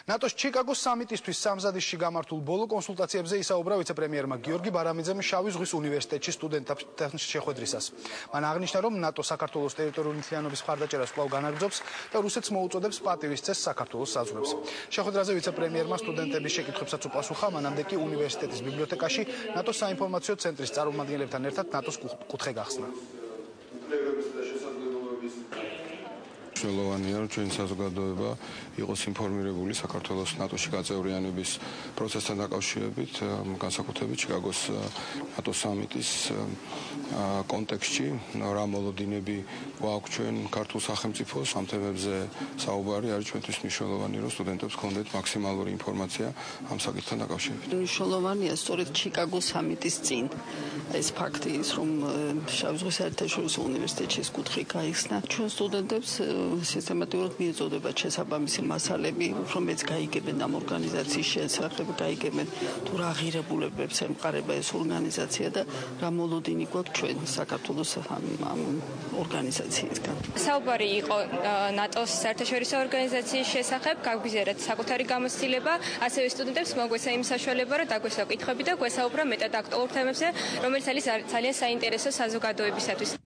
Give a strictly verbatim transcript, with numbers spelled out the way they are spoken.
ნატოს ჩიკაგოს სამიტისთვის სამზადისში გამართულ ბოლო კონსულტაციებზე ისაუბრა ვიცე-პრემიერმა გიორგი ბარამიძემ შავი ზღვის უნივერსიტეტში სტუდენტებთან შეხვედრისას. მან აღნიშნა, რომ ნატო საქართველოს ტერიტორიული მთლიანობის მხარდაჭერას კვლავ განაგრძობს და რუსეთს მოუწოდებს პატივისცეს საქართველოს საზღვრებს. შეხვედრაზე ვიცე-პრემიერმა სტუდენტების შეკითხვებსაც უპასუხა, მანამდე კი უნივერსიტეტის ბიბლიოთეკაში ნატოს საინფორმაციო ცენტრის წარმომადგენლებთან ერთად ნატოს კუთხე გახსნა. მნიშვნელოვანია, რომ ჩვენი საზოგადოება იყოს ინფორმირებული საქართველოს ნატოში გაწევრიანების პროცესთან დაკავშირებით, განსაკუთრებით ჩიკაგოს ნატოს სამიტის კონტექსტში, რა მოლოდინები გვაქვს ჩვენ ქართულ სახელმწიფოს ამ თემებზე საუბარი არის ჩვენთვის მნიშვნელოვანი, რომ სტუდენტებს ჰქონდეთ მაქსიმალური ინფორმაცია ამ საკითხთან დაკავშირებით. მნიშვნელოვანია სწორედ ჩიკაგოს სამიტის წინ ეს ფაქტი ის, რომ შავი ზღვის საერთაშორისო უნივერსიტეტში ეს კუთხე გაიხსნა. ჩვენ სტუდენტებს სისტემატურად მიეწოდებათ შესაბამისი მასალები, უფრო მეც გაიგებენ ამ ორგანიზაციის შესახებ, გაიგებენ თუ რა ღირებულებებს ემყარება ეს ორგანიზაცია და რა მოლოდინი გვაქვს ჩვენ საქართველოს ამ ორგანიზაციისგან. საუბარი იყო ნატოს საერთაშორისო ორგანიზაციის შესახებ, გაგვიზიარეთ საკუთარი გამოცდილება, ასევე სტუდენტებს მოგვეცა იმ საშუალება, რომ დაგვესვა კითხვები და გვესაუბრა მეტად აქტუალურ თემებზე, რომელიც არის ძალიან საინტერესო საზოგადოებისათვის.